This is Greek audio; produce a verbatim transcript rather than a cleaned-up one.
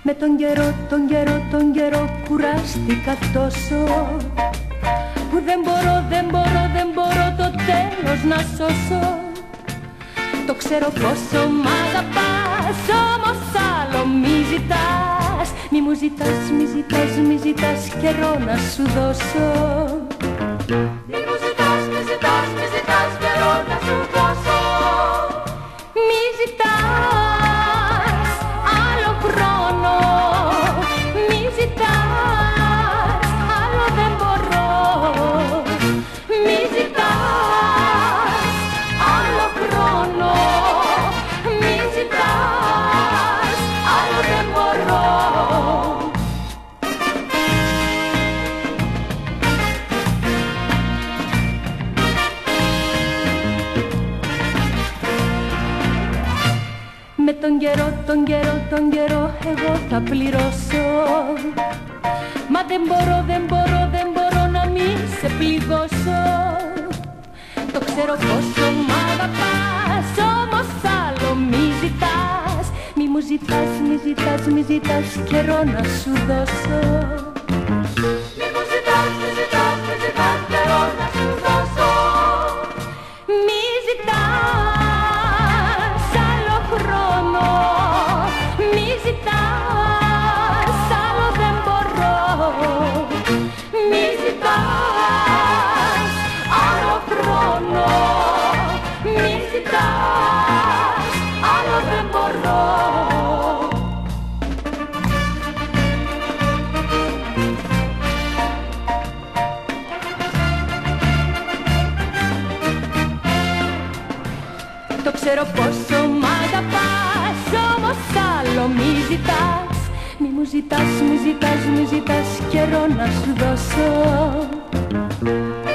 Με τον καιρό, τον καιρό, τον καιρό κουράστηκα τόσο που δεν μπορώ, δεν μπορώ, δεν μπορώ το τέλος να σώσω. Το ξέρω πόσο μ' αγαπάς, όμως άλλο μη ζητάς. Μη μου ζητάς, μη ζητάς, μη ζητάς καιρό να σου δώσω. Μη μου ζητάς, μη ζητάς, μη ζητάς καιρό να σου δώσω. Μη ζητάς άλλο χρόνο, μη ζητάς άλλο δεν μπορώ. Μη ζητάς άλλο χρόνο, μη ζητάς άλλο δεν μπορώ. Με τον καιρό, τον καιρό, τον καιρό εγώ θα πληρώσω. Μα δεν μπορώ, δεν μπορώ, δεν μπορώ να μη σε πληγώσω. Το ξέρω πόσο μ' αγαπάς, όμως άλλο μη ζητάς. Μη μου ζητάς, μη ζητάς, μη ζητάς καιρό να σου δώσω. Μη μου ζητάς, μη ζητάς, μη ζητάς καιρό να σου δώσω. Μη ζητάς άλλο χρόνο, μη ζητάς άλλο δεν μπορώ. Μη ζητάς άλλο χρόνο, μη ζητάς άλλο δεν μπορώ. Το ξέρω πόσο μ' αγαπάς, όμως άλλο μη ζητάς. Μη μου ζητάς, μη ζητάς, μη ζητάς καιρό να σου δώσω.